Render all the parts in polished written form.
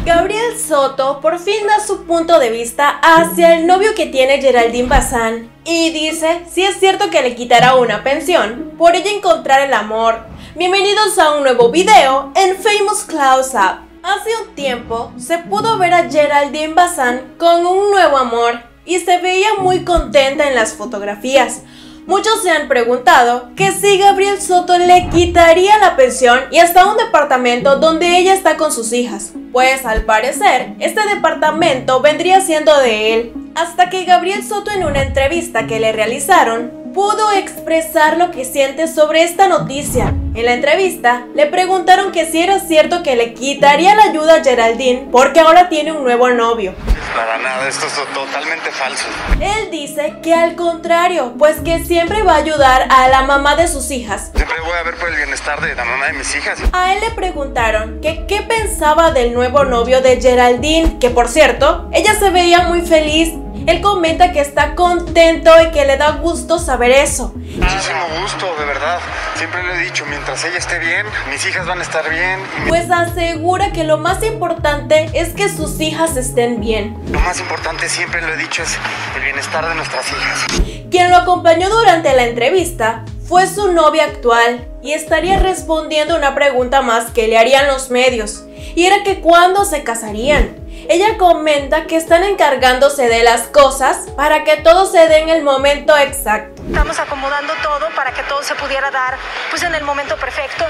Gabriel Soto por fin da su punto de vista hacia el novio que tiene Geraldine Bazán y dice si es cierto que le quitará una pensión por ella encontrar el amor. Bienvenidos a un nuevo video en Famous Close Up. Hace un tiempo se pudo ver a Geraldine Bazán con un nuevo amor y se veía muy contenta en las fotografías. Muchos se han preguntado que si Gabriel Soto le quitaría la pensión y hasta un departamento donde ella está con sus hijas, pues al parecer este departamento vendría siendo de él, hasta que Gabriel Soto en una entrevista que le realizaron pudo expresar lo que siente sobre esta noticia. En la entrevista le preguntaron que si era cierto que le quitaría la ayuda a Geraldine porque ahora tiene un nuevo novio. Para nada, esto es totalmente falso. Él dice que al contrario, pues que siempre va a ayudar a la mamá de sus hijas. Siempre voy a ver por el bienestar de la mamá de mis hijas. A él le preguntaron que qué pensaba del nuevo novio de Geraldine, que por cierto, ella se veía muy feliz. Él comenta que está contento y que le da gusto saber eso. Muchísimo gusto, de verdad. Siempre lo he dicho, mientras ella esté bien, mis hijas van a estar bien. Pues asegura que lo más importante es que sus hijas estén bien. Lo más importante, siempre lo he dicho, es el bienestar de nuestras hijas. Quien lo acompañó durante la entrevista fue su novia actual y estaría respondiendo una pregunta más que le harían los medios, y era que ¿cuándo se casarían? Ella comenta que están encargándose de las cosas para que todo se dé en el momento exacto. Estamos acomodando todo para que todo se pudiera dar pues en el momento perfecto.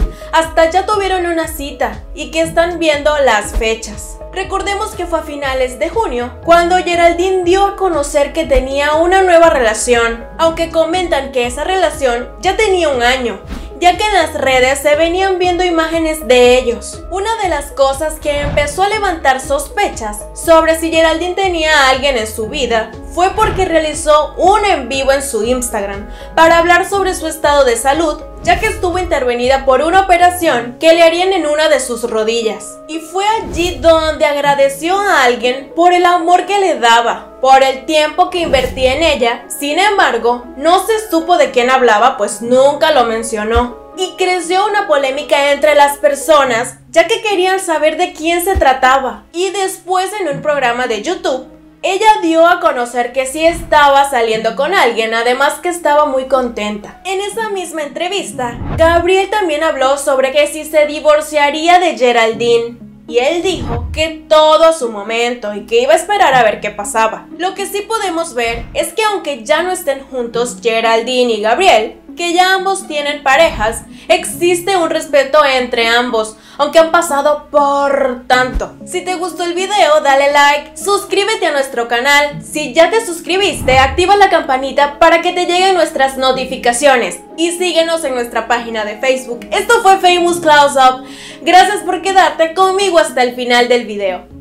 Hasta ya tuvieron una cita y que están viendo las fechas. Recordemos que fue a finales de junio cuando Geraldine dio a conocer que tenía una nueva relación, aunque comentan que esa relación ya tenía un año, ya que en las redes se venían viendo imágenes de ellos. Una de las cosas que empezó a levantar sospechas sobre si Geraldine tenía a alguien en su vida fue porque realizó un en vivo en su Instagram para hablar sobre su estado de salud, ya que estuvo intervenida por una operación que le harían en una de sus rodillas. Y fue allí donde agradeció a alguien por el amor que le daba, por el tiempo que invertía en ella. Sin embargo, no se supo de quién hablaba, pues nunca lo mencionó. Y creció una polémica entre las personas, ya que querían saber de quién se trataba. Y después en un programa de YouTube, ella dio a conocer que sí estaba saliendo con alguien, además que estaba muy contenta. En esa misma entrevista, Gabriel también habló sobre que si se divorciaría de Geraldine. Y él dijo que todo a su momento y que iba a esperar a ver qué pasaba. Lo que sí podemos ver es que aunque ya no estén juntos Geraldine y Gabriel, que ya ambos tienen parejas, existe un respeto entre ambos, aunque han pasado por tanto. Si te gustó el video, dale like, suscríbete a nuestro canal. Si ya te suscribiste, activa la campanita para que te lleguen nuestras notificaciones. Y síguenos en nuestra página de Facebook. Esto fue Famous Close Up. Gracias por quedarte conmigo hasta el final del video.